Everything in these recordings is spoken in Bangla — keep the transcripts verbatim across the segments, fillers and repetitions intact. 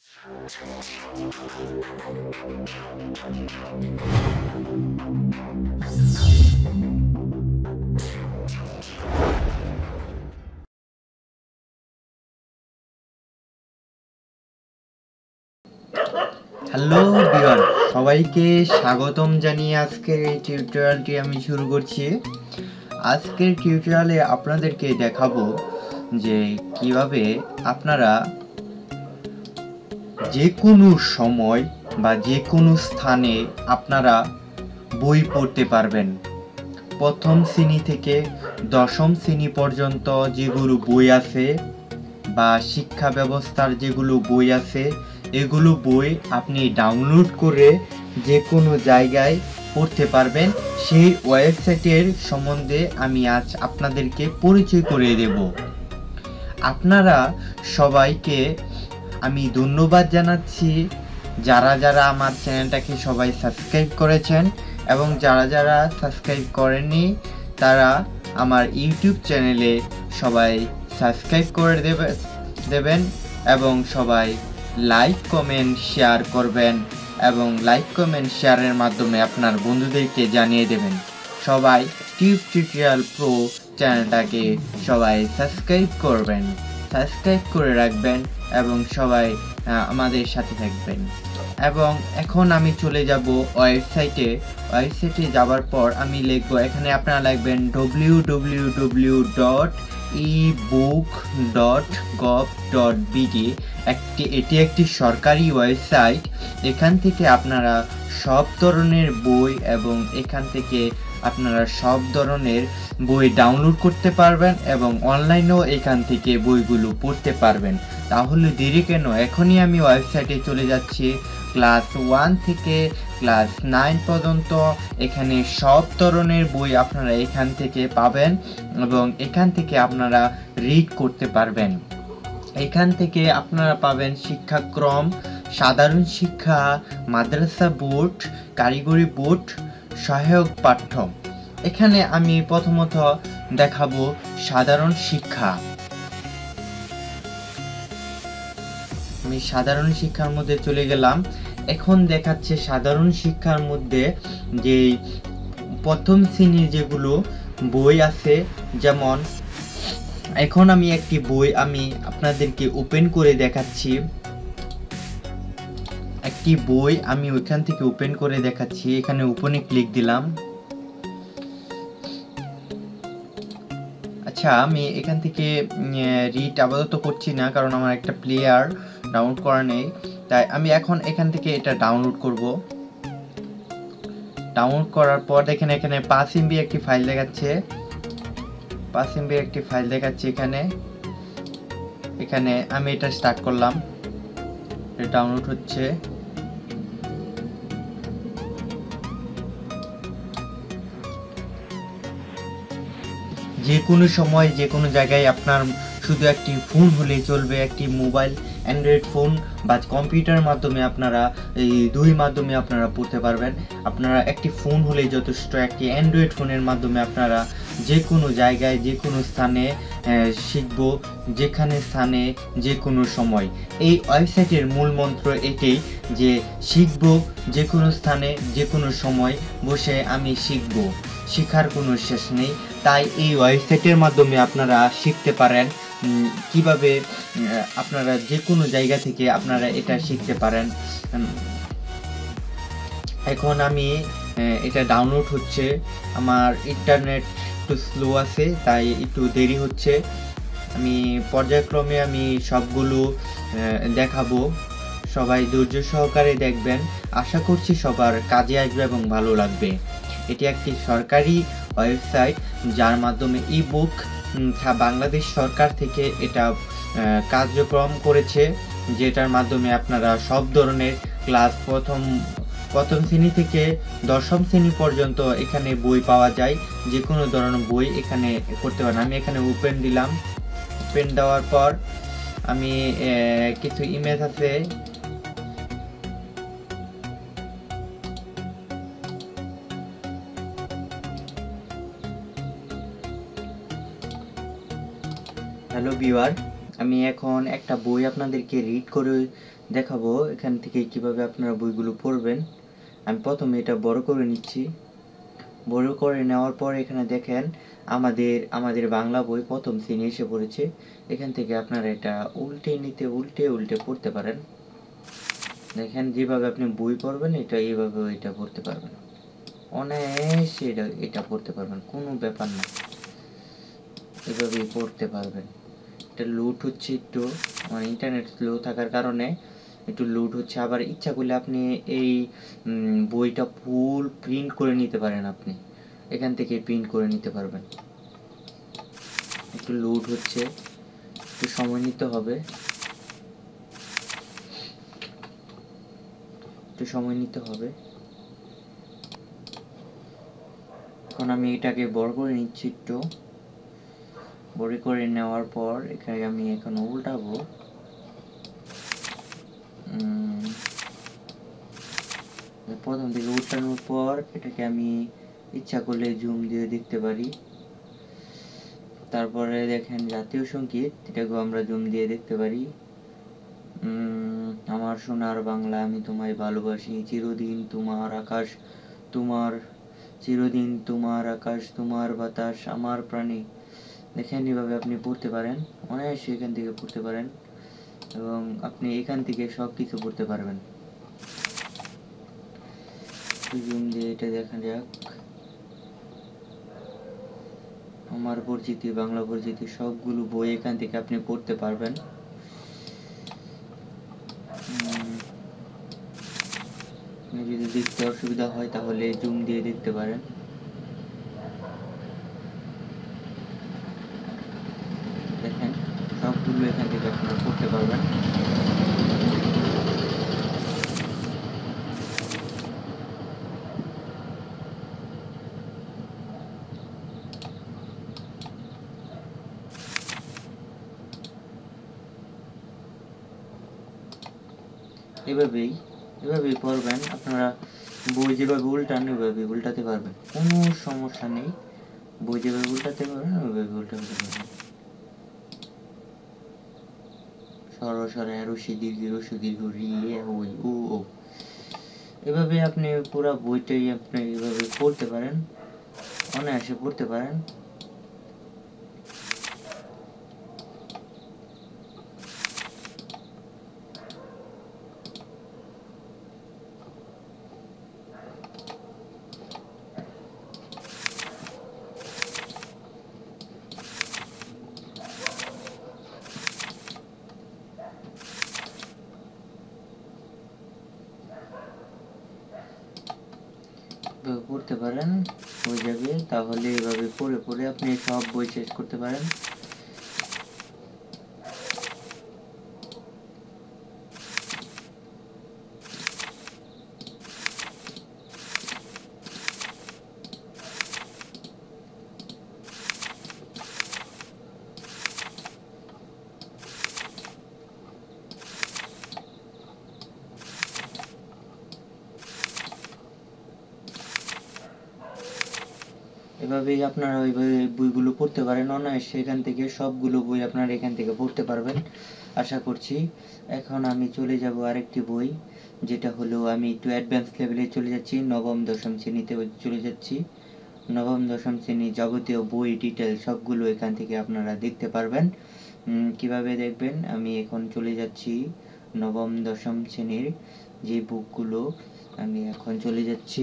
হ্যালো ভিউয়ার, সবাইকে স্বাগতম জানিয়ে আজকের এই টিউটোরিয়ালটি আমি শুরু করছি। আজকের টিউটোরিয়ালে আপনাদেরকে দেখাবো যে কিভাবে আপনারা যে কোনো সময় বা যে কোনো স্থানে আপনারা বই পড়তে পারবেন। প্রথম শ্রেণী থেকে দশম শ্রেণী পর্যন্ত যেগুলো বই আছে বা শিক্ষা ব্যবস্থার যেগুলো বই আছে, এগুলো বই আপনি ডাউনলোড করে যে কোনো জায়গায় পড়তে পারবেন। সেই ওয়েবসাইটের সম্বন্ধে আমি আজ আপনাদেরকে পরিচয় করিয়ে দেব। আপনারা সবাইকে আমি ধন্যবাদ জানাচ্ছি যারা যারা আমার চ্যানেলটাকে সবাই সাবস্ক্রাইব করেছেন, এবং যারা যারা সাবস্ক্রাইব করেননি তারা আমার ইউটিউব চ্যানেলে সবাই সাবস্ক্রাইব করে দেবে দেবেন এবং সবাই লাইক কমেন্ট শেয়ার করবেন, এবং লাইক কমেন্ট শেয়ারের মাধ্যমে আপনার বন্ধুদেরকে জানিয়ে দেবেন। সবাই টিউব টিউটোরিয়াল প্রো চ্যানেলটাকে সবাই সাবস্ক্রাইব করবেন, সাবস্ক্রাইব করে রাখবেন এবং সবাই আমাদের সাথে থাকবেন। এবং এখন আমি চলে যাব ওয়েবসাইটে। ওয়েবসাইটে যাওয়ার পর আমি লিখব, এখানে আপনারা লিখবেন W W W dot E book dot gov dot BD. একটি এটি একটি সরকারি ওয়েবসাইট। এখান থেকে আপনারা সব ধরনের বই এবং এখান থেকে আপনারা সব ধরনের বই ডাউনলোড করতে পারবেন এবং অনলাইনেও এখান থেকে বইগুলো পড়তে পারবেন। তাহলে দেরি কেন, এখনই আমি ওয়েবসাইটে চলে যাচ্ছি। ক্লাস ওয়ান থেকে ক্লাস নাইন পর্যন্ত এখানে সব ধরনের বই আপনারা এখান থেকে পাবেন এবং এখান থেকে আপনারা রিড করতে পারবেন। এখান থেকে আপনারা পাবেন শিক্ষাক্রম, সাধারণ শিক্ষা, মাদ্রাসা বোর্ড, কারিগরি বোর্ড, সহায়ক পাঠ্য। এখানে আমি প্রথমত দেখাবো সাধারণ শিক্ষা। আমি সাধারণ শিক্ষার মধ্যে চলে গেলাম। এখন দেখাচ্ছে সাধারণ শিক্ষার মধ্যে যে প্রথম শ্রেণীর যেগুলো বই আছে, যেমন এখন আমি একটি বই আমি আপনাদেরকে ওপেন করে দেখাচ্ছি। একটি বই আমি ওইখান থেকে ওপেন করে দেখাচ্ছি। এখানে ওপেনে ক্লিক দিলাম। আচ্ছা, আমি এখান থেকে রিড আপাতত করছি না, কারণ আমার একটা প্লেয়ার ডাউনলোড করা নেই। তাই আমি এখন এখান থেকে এটা ডাউনলোড করব। ডাউনলোড করার পর দেখেন এখানে পাঁচ এমবি একটি ফাইল দেখাচ্ছে। পাঁচ এমবি একটি ফাইল দেখাচ্ছে এখানে। এখানে আমি এটা স্টার্ট করলাম, এটা ডাউনলোড হচ্ছে। যে কোনো সময় যে কোনো জায়গায় আপনার শুধু একটি ফোন হলেই চলবে। একটি মোবাইল অ্যান্ড্রয়েড ফোন বা কম্পিউটারের মাধ্যমে আপনারা এই দুই মাধ্যমে আপনারা পড়তে পারবেন। আপনারা একটি ফোন হলেই যথেষ্ট। একটি অ্যান্ড্রয়েড ফোনের মাধ্যমে আপনারা যে কোনো জায়গায় যে কোনো স্থানে শিখব, যেখানে স্থানে যে কোনো সময়। এই ওয়েবসাইটের মূল মন্ত্র এটাই যে শিখব যে কোনো স্থানে যে কোনো সময় বসে আমি শিখব, শেখার কোনো শেষ নেই। তাই এই ওয়েবসাইটের মাধ্যমে আপনারা শিখতে পারেন। কিভাবে আপনারা যে কোনো জায়গা থেকে আপনারা এটা শিখতে পারেন। এখন আমি এটা ডাউনলোড হচ্ছে। আমার ইন্টারনেট একটু স্লো আছে, তাই একটু দেরি হচ্ছে। আমি পর্যায়ক্রমে আমি সবগুলো দেখাবো। সবাই ধৈর্য সহকারে দেখবেন। আশা করছি সবার কাজে আসবে এবং ভালো লাগবে। এটি একটি সরকারি ওয়েবসাইট যার মাধ্যমে ই বুক বাংলাদেশ সরকার থেকে এটা কার্যক্রম করেছে, যেটার মাধ্যমে আপনারা সব ধরনের ক্লাস প্রথম প্রথম শ্রেণী থেকে দশম শ্রেণী পর্যন্ত এখানে বই পাওয়া যায়। যে কোনো ধরনের বই এখানে করতে পারেন। আমি এখানে ওপেন দিলাম। ওপেন দেওয়ার পর আমি কিছু ইমেজ আছে, হ্যালো ভিউয়ার, আমি এখন একটা বই আপনাদেরকে রিড করে দেখাবো এখান থেকে কিভাবে আপনারা বইগুলো পড়বেন। আমি প্রথমে এটা বড় করে নিচ্ছি। বড় করে নেওয়ার পর এখানে দেখেন আমাদের আমাদের বাংলা বই প্রথম শ্রেণী এসে পড়েছে। এখান থেকে আপনারা এটা উল্টে নিতে উল্টে উল্টে পড়তে পারেন। দেখেন যেভাবে আপনি বই পড়বেন এটা এইভাবে এটা পড়তে পারবেন, অনায়াসে এটা এটা পড়তে পারবেন, কোনো ব্যাপার না, এভাবেই পড়তে পারবেন। এটা লোড হচ্ছে একটু, মানে ইন্টারনেট স্লো থাকার কারণে একটু লোড হচ্ছে। আবার ইচ্ছা করলে আপনি এই বইটা ফুল প্রিন্ট করে নিতে পারেন, আপনি এখান থেকে প্রিন্ট করে নিতে পারবেন। একটু লোড হচ্ছে, একটু সময় নিতে হবে, একটু সময় নিতে হবে। এখন আমি এটাকে বড় করে নিচ্ছি, একটু বড় করে নেওয়ার পর এখানে আমি এখন উল্টাবো। প্রথম থেকে উল্টানোর পর এটাকে আমি ইচ্ছা করলে জুম দিয়ে দেখতে পারি। তারপরে দেখেন জাতীয় সঙ্গীত, এটাকেও আমরা জুম দিয়ে দেখতে পারি। আমার সোনার বাংলা আমি তোমায় ভালোবাসি, চিরদিন তোমার আকাশ তোমার, চিরদিন তোমার আকাশ তোমার বাতাস আমার প্রাণী। দেখেন এইভাবে আপনি পড়তে পারেন, অনায়াসে এখান থেকে পড়তে পারেন এবং আপনি এখান থেকে সব কিছু পড়তে পারবেন। জুম দিয়ে এটা দেখা যাক। আমার পরিচিতি, বাংলা পরিচিতি সবগুলো বই এখান থেকে আপনি পড়তে পারবেন। যদি দেখতে অসুবিধা হয় তাহলে জুম দিয়ে দেখতে পারেন। দেখেন সবগুলো এখান থেকে আপনারা পড়তে পারবেন। এভাবেই এভাবেই পড়বেন আপনারা। বই যেভাবে উল্টান ওইভাবে উল্টাতে পারবেন, কোনো সমস্যা নেই। বই যেভাবে উল্টাতে পারবেন ওইভাবে উল্টাতে পারবেন। সর সরে রসি দীর্ঘ রসু দীর্ঘ রি ওই উ ও, এভাবে আপনি পুরো বইটাই আপনি এভাবে পড়তে পারেন, অনায়াসে পড়তে পারেন। পড়তে পারেন হয়ে যাবে। তাহলে এভাবে পড়ে পড়ে আপনি সব বই শেষ করতে পারেন। এভাবেই আপনারা ওইভাবে বইগুলো পড়তে পারেন অনায়াসে। এখান থেকে সবগুলো বই আপনারা এখান থেকে পড়তে পারবেন আশা করছি। এখন আমি চলে যাব আরেকটি বই, যেটা হলো আমি একটু অ্যাডভান্স লেভেলে চলে যাচ্ছি, নবম দশম শ্রেণীতে চলে যাচ্ছি। নবম দশম শ্রেণী যাবতীয় বই ডিটেল সবগুলো এখান থেকে আপনারা দেখতে পারবেন। কিভাবে দেখবেন, আমি এখন চলে যাচ্ছি নবম দশম শ্রেণীর যে বুকগুলো, আমি এখন চলে যাচ্ছি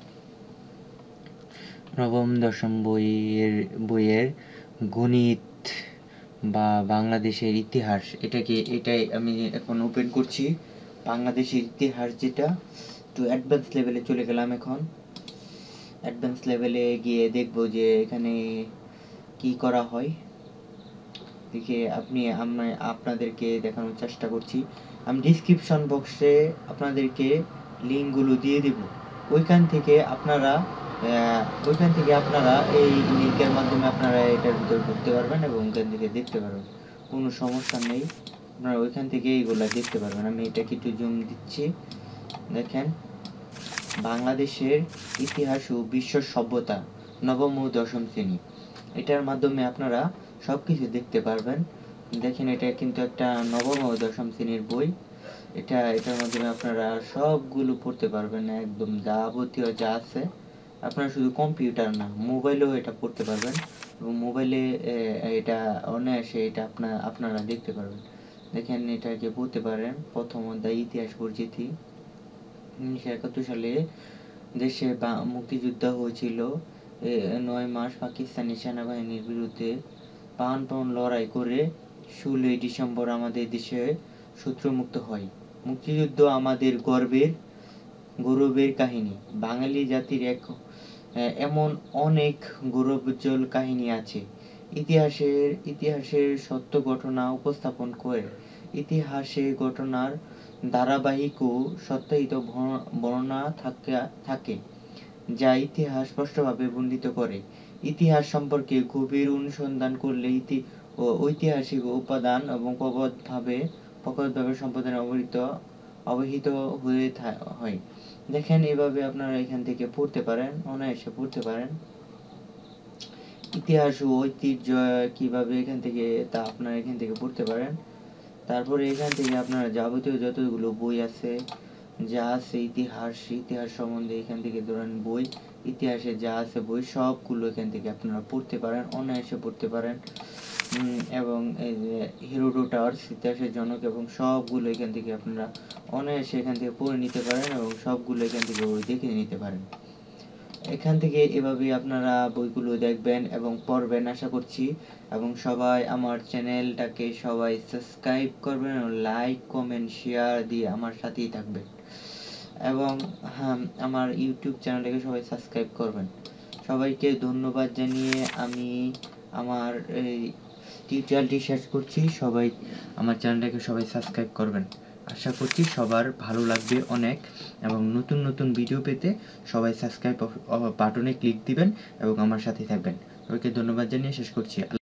নবম দশম বইয়ের বইয়ের গণিত বা বাংলাদেশের ইতিহাস, এটাকে এটাই আমি এখন ওপেন করছি। বাংলাদেশের ইতিহাস যেটা, একটু অ্যাডভান্স লেভেলে চলে গেলাম। এখন অ্যাডভান্স লেভেলে গিয়ে দেখব যে এখানে কি করা হয়। দেখে আপনি আমি আপনাদেরকে দেখানোর চেষ্টা করছি। আমি ডিসক্রিপশন বক্সে আপনাদেরকে লিঙ্কগুলো দিয়ে দেব, ওইখান থেকে আপনারা ওইখান থেকে আপনারা এই লিঙ্কের মাধ্যমে আপনারা এটার ভিতরে ঢুকতে পারবেন এবং ওইখান থেকে দেখতে পারবেন, কোনো সমস্যা নেই। আপনারা ওইখান থেকে এইগুলো দেখতে পারবেন। আমি এটাকে একটু জুম দিচ্ছি। দেখেন বাংলাদেশের ইতিহাস ও বিশ্ব সভ্যতা নবম ও দশম শ্রেণী, এটার মাধ্যমে আপনারা সব কিছু দেখতে পারবেন। দেখেন এটা কিন্তু একটা নবম ও দশম শ্রেণীর বই। এটা এটার মাধ্যমে আপনারা সবগুলো পড়তে পারবেন, একদম যাবতীয় যা আছে। আপনারা শুধু কম্পিউটার না, মোবাইলেও এটা পড়তে পারবেন এবং মোবাইলে এটা অনায়াসে এটা আপনার আপনারা দেখতে পারবেন। দেখেন এটাকে পড়তে পারেন। প্রথম অধ্যায় ইতিহাস পরিচিতি। উনিশশো একাত্তর সালে দেশে মুক্তিযুদ্ধ হয়েছিল। নয় মাস পাকিস্তানি সেনাবাহিনীর বিরুদ্ধে প্রাণপণ লড়াই করে ষোলোই ডিসেম্বর আমাদের দেশে শত্রুমুক্ত হয়। মুক্তিযুদ্ধ আমাদের গর্বের গৌরবের কাহিনী। বাঙালি জাতির এক এমন অনেক গৌরবোজ্জ্বল কাহিনী আছে। ইতিহাসের ইতিহাসের সত্য ঘটনা উপস্থাপন করে ইতিহাসে ঘটনার ধারাবাহিক ও সত্যায়িত বর্ণনা থাকে, যা ইতিহাস স্পষ্টভাবে বর্ণিত করে। ইতিহাস সম্পর্কে গভীর অনুসন্ধান করলে ইতি ও ঐতিহাসিক উপাদান এবং প্রবলভাবে প্রকটভাবে সম্পাদনে অবহিত অবহিত হয়ে হয়। দেখেন এভাবে আপনারা এখান থেকে পড়তে পারেন, অনায়াসে পড়তে পারেন। ইতিহাস ও ঐতিহ্য কিভাবে এখান থেকে তা আপনারা এখান থেকে পড়তে পারেন। তারপরে এখান থেকে আপনারা যাবতীয় যতগুলো বই আছে যা আছে ইতিহাস ইতিহাস সম্বন্ধে এখান থেকে ধরেন বই, ইতিহাসে যা আছে বই সবগুলো এখান থেকে আপনারা পড়তে পারেন, অনায়াসে পড়তে পারেন। এবং এই যে হেরোডোটাস ইতিহাসের জনক এবং সবগুলো এখান থেকে আপনারা অনায়াসে এখান থেকে পড়ে নিতে পারেন এবং সবগুলো এখান থেকে বই দেখে নিতে পারেন। এখান থেকে এভাবে আপনারা বইগুলো দেখবেন এবং পড়বেন আশা করছি। এবং সবাই আমার চ্যানেলটাকে সবাই সাবস্ক্রাইব করবেন এবং লাইক কমেন্ট শেয়ার দিয়ে আমার সাথেই থাকবেন এবং হ্যাঁ আমার ইউটিউব চ্যানেলটাকে সবাই সাবস্ক্রাইব করবেন। সবাইকে ধন্যবাদ জানিয়ে আমি আমার এই টিউটোরিয়ালটি শেষ করছি। সবাই আমার চ্যানেলটাকে সবাই সাবস্ক্রাইব করবেন। আশা করছি সবার ভালো লাগবে অনেক এবং নতুন নতুন ভিডিও পেতে সবাই সাবস্ক্রাইব বাটনে ক্লিক দিবেন এবং আমার সাথে থাকবেন। সবাইকে ধন্যবাদ জানিয়ে শেষ করছি।